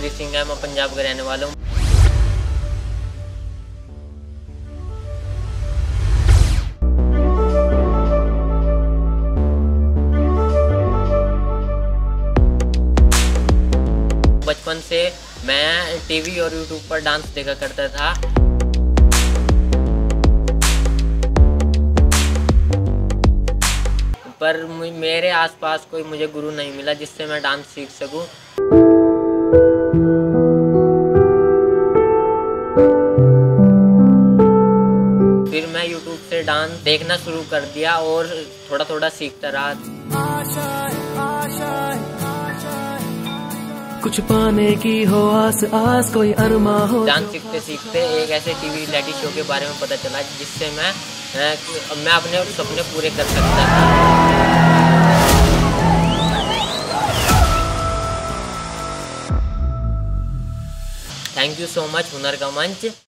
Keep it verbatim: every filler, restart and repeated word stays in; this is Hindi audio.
रणवीर सिंह है, मैं पंजाब का रहने वाला हूँ। बचपन से मैं टीवी और यूट्यूब पर डांस देखा करता था। पर मेरे आसपास कोई मुझे गुरु नहीं मिला जिससे मैं डांस सीख सकूं। फिर मैं यूट्यूब से डांस देखना शुरू कर दिया और थोड़ा थोड़ा सीखता रहा। कुछ पाने की हो आस आस, कोई अरमा हो। डांस सीखते सीखते एक ऐसे टीवी रियलिटी शो के बारे में पता चला जिससे मैं मैं अपने सपने पूरे कर सकता था। थैंक यू सो मच हुनर का मंच।